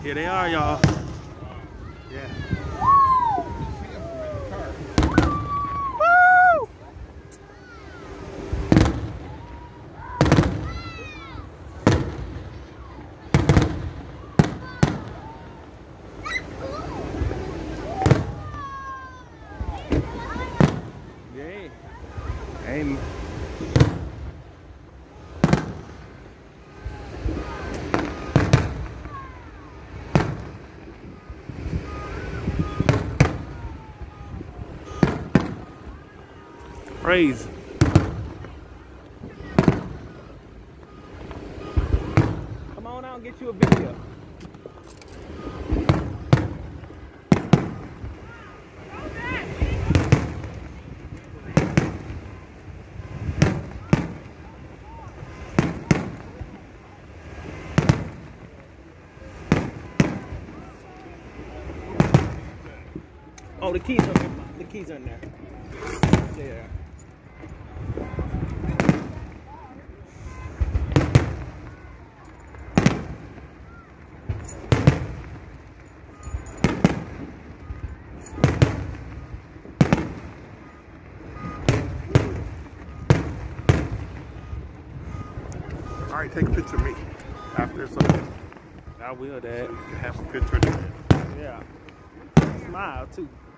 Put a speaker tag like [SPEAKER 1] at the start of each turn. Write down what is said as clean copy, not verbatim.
[SPEAKER 1] Here they are, y'all. Yeah. Woo! Yeah. Amen. Praise. Come on out and get you a video. Oh, the keys are there. The keys are in there. Yeah.
[SPEAKER 2] All right, take a picture of me after it's over.
[SPEAKER 1] I will, Dad.
[SPEAKER 2] So you can have a picture of me.
[SPEAKER 1] Yeah. Smile, too.